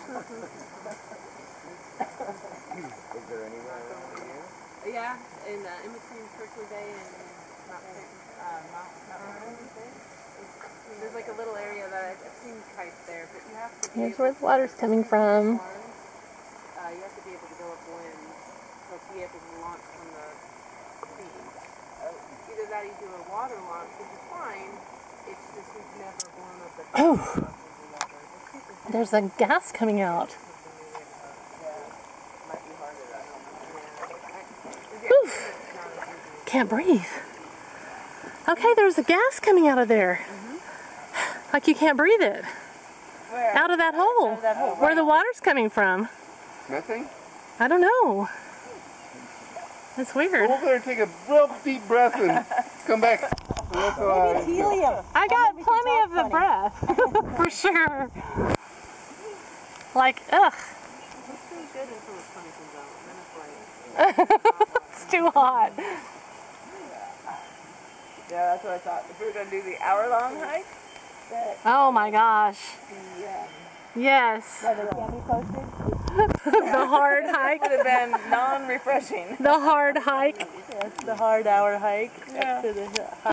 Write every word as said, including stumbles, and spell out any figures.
Is there anywhere around here? Yeah, in, uh, in between Turkey Bay and Mount uh, Mount Mount There's like a little area that I've, I've seen kites there, but you have to be Here's where the water's coming from. Uh, you have to be able to go upwind, so to be able to launch from the sea. Uh, either that or you do a water launch, which is fine. It's just we've never blown up the Oh, there's a gas coming out. Can't breathe. Okay, there's a gas coming out of there. Mm-hmm. Like you can't breathe it. Where? Out of that hole. Out of that hole. Where right. the water's coming from. Nothing? I don't know. That's weird. Go over there and take a real deep breath and come back. Uh, helium. I got plenty of the breath. For sure. Like, ugh. It's too hot. Yeah, that's what I thought. If we were going to do the hour-long hike, oh my gosh. The, um, yes. The hard hike would have been non-refreshing. The hard hike. Yes, the hard hour hike. Yeah. To the